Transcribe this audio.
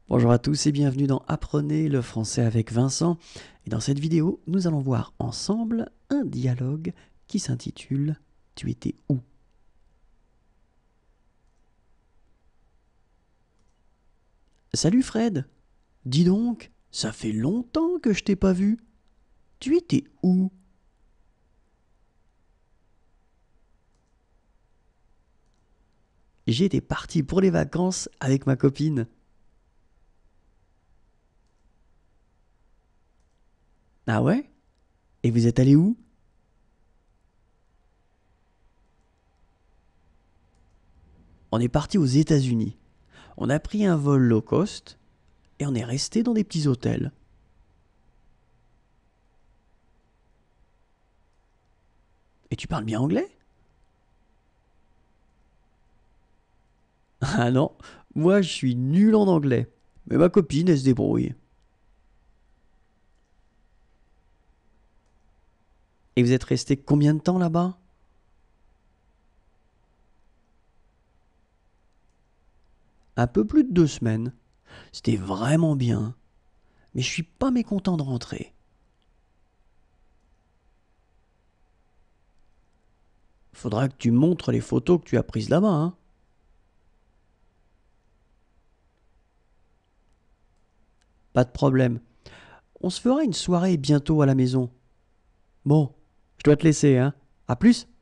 Bonjour à tous et bienvenue dans Apprenez le français avec Vincent. Et dans cette vidéo, nous allons voir ensemble un dialogue qui s'intitule « Tu étais où ?» Salut Fred. Dis donc, ça fait longtemps que je t'ai pas vu. Tu étais où? J'étais parti pour les vacances avec ma copine. Ah ouais? Et vous êtes allé où? On est parti aux États-Unis. On a pris un vol low cost et on est resté dans des petits hôtels. Et tu parles bien anglais? Ah non, moi je suis nul en anglais. Mais ma copine, elle se débrouille. Et vous êtes resté combien de temps là-bas? Un peu plus de 2 semaines. C'était vraiment bien. Mais je suis pas mécontent de rentrer. Faudra que tu montres les photos que tu as prises là-bas, hein. Pas de problème. On se fera une soirée bientôt à la maison. Bon, je dois te laisser, hein. À plus.